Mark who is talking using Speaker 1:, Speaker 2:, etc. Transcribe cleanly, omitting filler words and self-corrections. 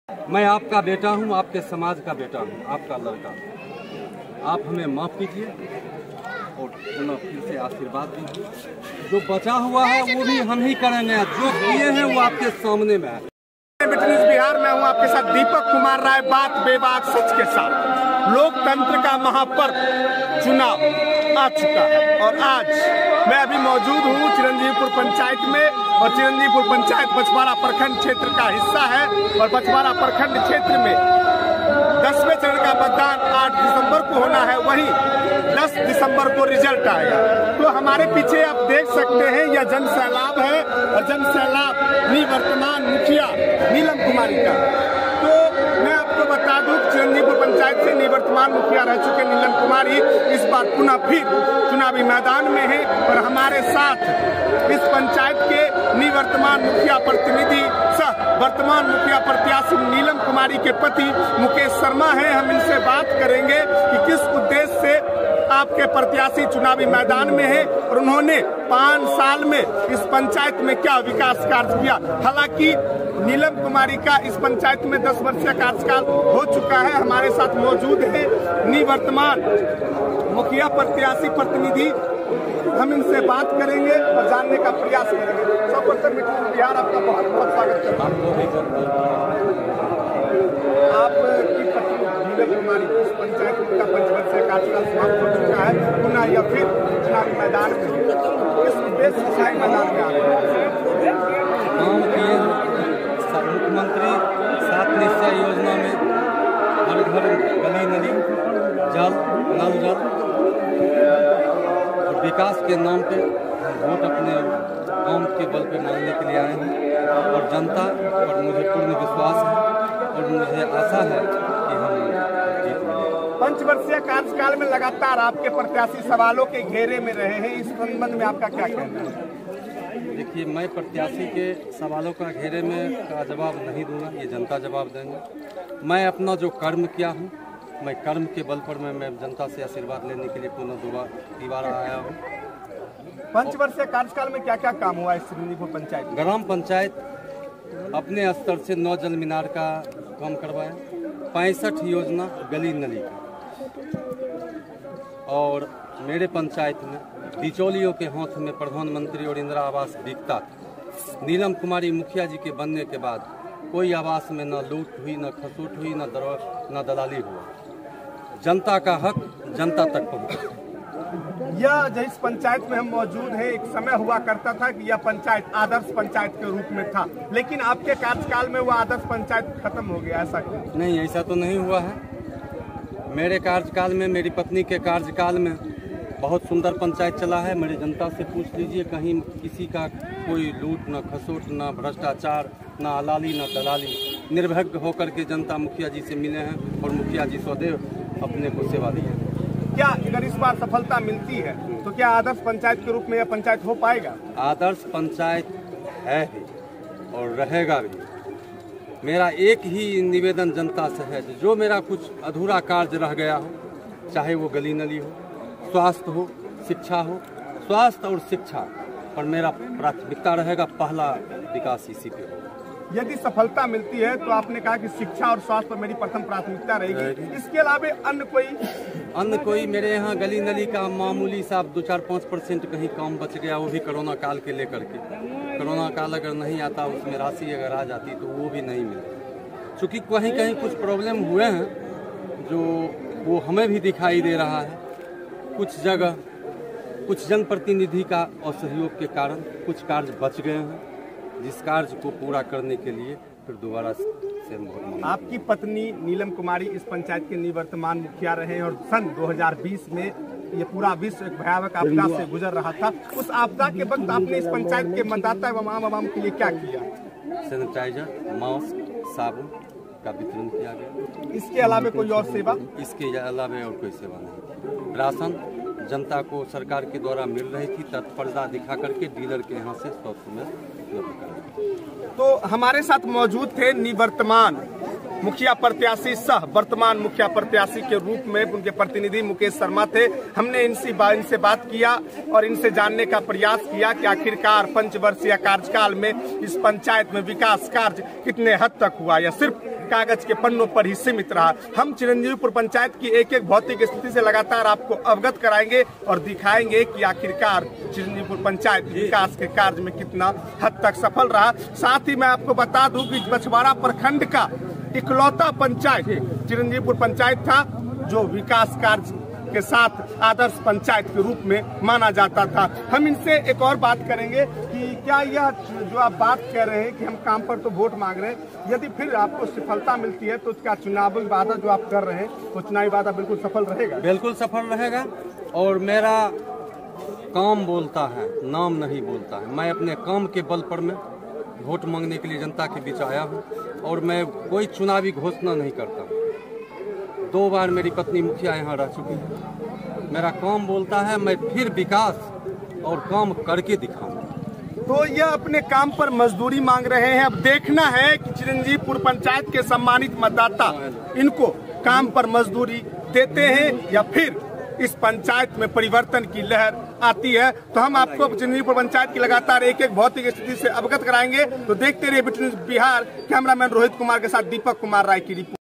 Speaker 1: मैं आपका बेटा हूं, आपके समाज का बेटा हूं, आपका लड़का। आप हमें माफ कीजिए और पुनः फिर से आशीर्वाद दीजिए। जो बचा हुआ है वो भी हम ही करेंगे, जो किए हैं वो आपके सामने में है।
Speaker 2: बिहार में हूँ आपके साथ दीपक कुमार राय, बात बेबाक सच के साथ। लोकतंत्र का महापर्व चुनाव आ चुका है और आज मैं अभी मौजूद हूँ चिरंजीवपुर पंचायत में। और चिरंजीवपुर पंचायत बछवाड़ा प्रखंड क्षेत्र का हिस्सा है और बछवाड़ा प्रखंड क्षेत्र में 10वें चरण का मतदान 8 दिसंबर को होना है, वहीं 10 दिसंबर को रिजल्ट आएगा। तो हमारे पीछे आप देख सकते हैं यह जन सैलाब है और जन सैलाब निवर्तमान मुखिया नीलम कुमारी का। तो मैं आपको बता दूं चिरंजीवपुर पंचायत से निवर्तमान मुखिया रह चुके नीलम कुमारी इस बार पुनः फिर चुनावी मैदान में है और हमारे साथ इस पंचायत के निवर्तमान मुखिया प्रतिनिधि सह वर्तमान मुखिया प्रत्याशी नीलम कुमारी के पति मुकेश शर्मा हैं। हम इनसे बात करेंगे कि किस उद्देश्य से आपके प्रत्याशी चुनावी मैदान में है और उन्होंने 5 साल में इस पंचायत में क्या विकास कार्य किया। हालांकि नीलम कुमारी का इस पंचायत में 10 वर्षीय कार्यकाल हो चुका है। हमारे साथ मौजूद है निवर्तमान मुखिया प्रत्याशी प्रतिनिधि, हम इनसे बात करेंगे और जानने का प्रयास करेंगे। सर्वप्रथम बिहार आपका बहुत बहुत स्वागत करता हूँ। आपकी पत्नी नीलम कुमारी इस पंचायत का 5 वर्षीय कार्यकाल समाप्त हो चुका है, पुनः या फिर चुनावी मैदान में इस उद्देश्य से चुनावी मैदान में आ रहे हैं।
Speaker 1: मुख्यमंत्री 7 निश्चय योजना में हर घर गली नली जल नल जल और विकास के नाम पे वोट अपने गांव के बल पे मांगने के लिए आए हैं और जनता और मुझे पूर्ण विश्वास है और मुझे आशा है कि हम जीत लेंगे।
Speaker 2: 5 वर्षीय कार्यकाल में लगातार आपके प्रत्याशी सवालों के घेरे में रहे हैं, इस संबंध में आपका क्या कहना है?
Speaker 1: देखिए, मैं प्रत्याशी के सवालों का घेरे में का जवाब नहीं दूंगा, ये जनता जवाब देंगे। मैं अपना जो कर्म किया हूँ, मैं कर्म के बल पर मैं जनता से आशीर्वाद लेने के लिए पुनः दोबारा आया हूँ।
Speaker 2: 5 वर्षीय कार्यकाल में क्या क्या काम हुआ इस चिरंजीवपुर पंचायत?
Speaker 1: ग्राम पंचायत अपने स्तर से 9 जल मीनार का काम करवाया, 65 योजना गली नली का, और मेरे पंचायत में बिचौलियों के हाथ में प्रधानमंत्री और इंदिरा आवास बिकता था। नीलम कुमारी मुखिया जी के बनने के बाद कोई आवास में न लूट हुई, न खसूट हुई, न दलाली हुआ। जनता का हक जनता तक पहुंचा।
Speaker 2: यह जिस पंचायत में हम मौजूद हैं, एक समय हुआ करता था कि यह पंचायत आदर्श पंचायत के रूप में था, लेकिन आपके कार्यकाल में वह आदर्श पंचायत खत्म हो गया, ऐसा क्यों?
Speaker 1: नहीं, ऐसा तो नहीं हुआ है। मेरे कार्यकाल में, मेरी पत्नी के कार्यकाल में बहुत सुंदर पंचायत चला है। मेरी जनता से पूछ लीजिए, कहीं किसी का कोई लूट न खसोट, न भ्रष्टाचार, न अलाली, न दलाली। निर्भय होकर के जनता मुखिया जी से मिले हैं और मुखिया जी सदैव अपने को सेवा दी है।
Speaker 2: क्या अगर इस बार सफलता मिलती है तो क्या आदर्श पंचायत के रूप में यह पंचायत हो पाएगा?
Speaker 1: आदर्श पंचायत है भी और रहेगा भी। मेरा एक ही निवेदन जनता से है, जो मेरा कुछ अधूरा कार्य रह गया हो, चाहे वो गली नली हो, स्वास्थ्य हो, शिक्षा हो, स्वास्थ्य और शिक्षा पर मेरा प्राथमिकता रहेगा। पहला विकास इसी पे होगा।
Speaker 2: यदि सफलता मिलती है तो आपने कहा कि शिक्षा और स्वास्थ्य पर मेरी प्रथम प्राथमिकता रहेगी, इसके अलावा अन्य कोई मेरे यहाँ गली नली का मामूली सा 2-4-5% कहीं काम बच गया, वो भी कोरोना काल के लेकर के। कोरोना काल अगर नहीं आता, उसमें राशि अगर आ जाती तो वो भी नहीं मिलती। चूँकि कहीं कहीं कुछ प्रॉब्लम हुए हैं जो वो हमें भी दिखाई दे रहा है। कुछ जगह कुछ जनप्रतिनिधि का असहयोग के कारण कुछ कार्य बच गए हैं, जिस कार्य को पूरा करने के लिए फिर दोबारा से आपकी पत्नी नीलम कुमारी इस पंचायत के निवर्तमान मुखिया रहे और सन 2020 में ये पूरा विश्व एक भयावह आपदा से गुजर रहा था। उस आपदा के वक्त आपने इस पंचायत के मतदाता एवं आम आवाम के लिए क्या किया?
Speaker 1: सैनिटाइजर, मास्क, साबुन का वितरण किया गया।
Speaker 2: इसके अलावा कोई और सेवा?
Speaker 1: इसके अलावा और कोई सेवा नहीं। राशन जनता को सरकार के द्वारा मिल रही थी, तत्परता दिखा करके डीलर के यहाँ से 100 में उपलब्ध कराया।
Speaker 2: तो हमारे साथ मौजूद थे निवर्तमान मुखिया प्रत्याशी सह वर्तमान मुखिया प्रत्याशी के रूप में उनके प्रतिनिधि मुकेश शर्मा थे। हमने इनसे बात किया और इनसे जानने का प्रयास किया कि आखिरकार 5 वर्षीय कार्यकाल में इस पंचायत में विकास कार्य कितने हद तक हुआ या सिर्फ कागज के पन्नों पर ही सीमित रहा। हम चिरंजीवीपुर पंचायत की एक एक भौतिक स्थिति से लगातार आपको अवगत कराएंगे और दिखाएंगे कि आखिरकार चिरंजीवीपुर पंचायत विकास के कार्य में कितना हद तक सफल रहा। साथ ही मैं आपको बता दूं कि बछवाड़ा प्रखंड का इकलौता पंचायत चिरंजीवीपुर पंचायत था जो विकास कार्य के साथ आदर्श पंचायत के रूप में माना जाता था। हम इनसे एक और बात करेंगे कि क्या यह जो आप बात कह रहे हैं कि हम काम पर तो वोट मांग रहे हैं, यदि फिर आपको सफलता मिलती है तो क्या चुनावी वादा जो आप कर रहे हैं वो चुनावी वादा बिल्कुल सफल रहेगा?
Speaker 1: बिल्कुल सफल रहेगा और मेरा काम बोलता है, नाम नहीं बोलता है। मैं अपने काम के बल पर मैं वोट मांगने के लिए जनता के बीच आया हूँ और मैं कोई चुनावी घोषणा नहीं करता। 2 बार मेरी पत्नी मुखिया यहाँ रह चुकी है। मेरा काम बोलता है, मैं फिर विकास और काम करके दिखाऊंगा।
Speaker 2: तो यह अपने काम पर मजदूरी मांग रहे हैं। अब देखना है कि चिरंजीवीपुर पंचायत के सम्मानित मतदाता इनको काम पर मजदूरी देते हैं या फिर इस पंचायत में परिवर्तन की लहर आती है। तो हम आपको चिरंजीवीपुर पंचायत की लगातार एक एक भौतिक स्थिति से अवगत कराएंगे। तो देखते रहिए बिहार। कैमरामैन रोहित कुमार के साथ दीपक कुमार राय की रिपोर्ट।